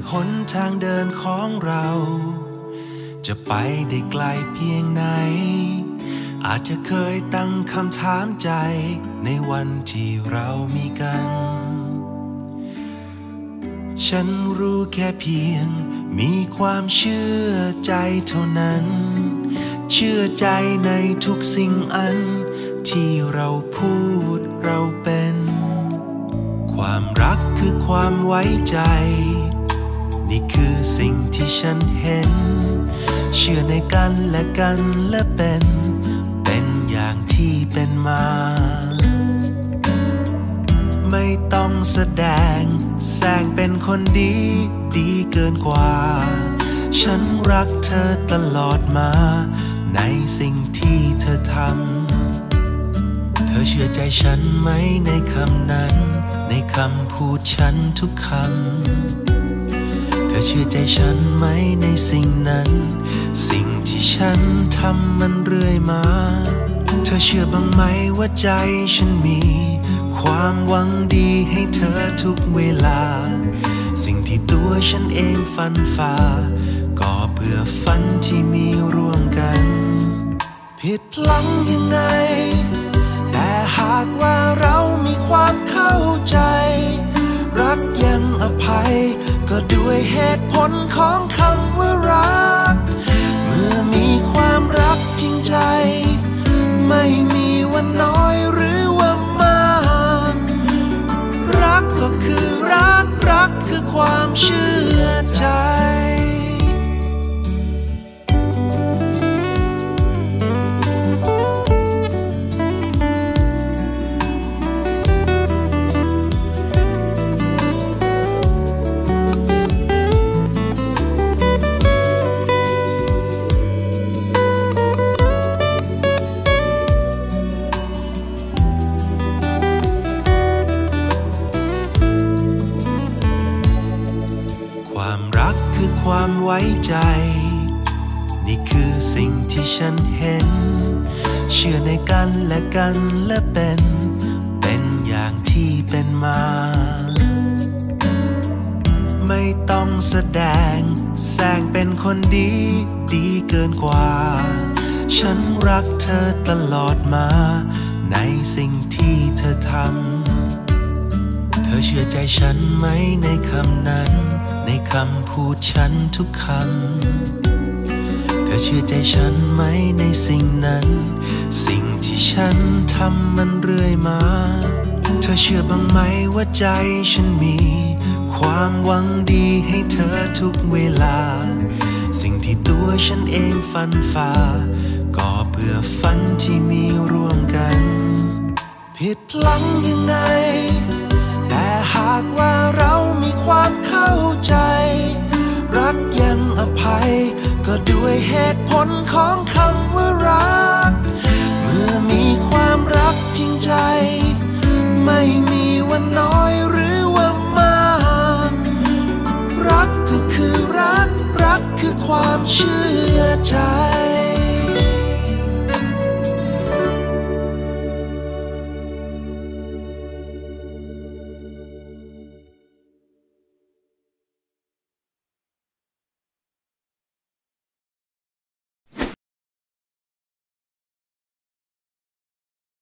หนทางเดินของเราจะไปได้ไกลเพียงไหนอาจจะเคยตั้งคำถามใจในวันที่เรามีกันฉันรู้แค่เพียงมีความเชื่อใจเท่านั้นเชื่อใจในทุกสิ่งอันที่เราพูดเราเป็นความรักคือความไว้ใจนี่คือสิ่งที่ฉันเห็นเชื่อในกันและกันและเป็นอย่างที่เป็นมาไม่ต้องแสดงแสงเป็นคนดีดีเกินกว่าฉันรักเธอตลอดมาในสิ่งที่เธอทำเธอเชื่อใจฉันไหมในคำนั้นในคำพูดฉันทุกคำเธอเชื่อใจฉันไหมในสิ่งนั้นสิ่งที่ฉันทำมันเรื่อยมาเธอเชื่อบ้างไหมว่าใจฉันมีความหวังดีให้เธอทุกเวลาสิ่งที่ตัวฉันเองฝันฝ่าก็เพื่อฝันที่มีร่วมกันผิดหลังยังไงแต่หากว่าเรามีความเข้าใจรักยังอภัยก็ด้วยเหตุผลของคำว่ารักเมื่อมีความรักจริงใจไม่มีวันน้อยหรือว่ามากรักก็คือรักรักคือความเชื่อใจความไว้ใจนี่คือสิ่งที่ฉันเห็นเชื่อในกันและกันและเป็นอย่างที่เป็นมาไม่ต้องแสดงแสงเป็นคนดีดีเกินกว่าฉันรักเธอตลอดมาในสิ่งที่เธอทำเธอเชื่อใจฉันไหมในคำนั้นในคำพูดฉันทุกคำเธอเชื่อใจฉันไหมในสิ่งนั้นสิ่งที่ฉันทำมันเรื่อยมาเธอเชื่อบ้างไหมว่าใจฉันมีความหวังดีให้เธอทุกเวลาสิ่งที่ตัวฉันเองฝันฝ่าก็เพื่อฝันที่มีร่วมกันผิดหลังยังไงแต่หากว่าเรามีความเข้าใจรักยังอภัยก็ด้วยเหตุผลของคำว่ารั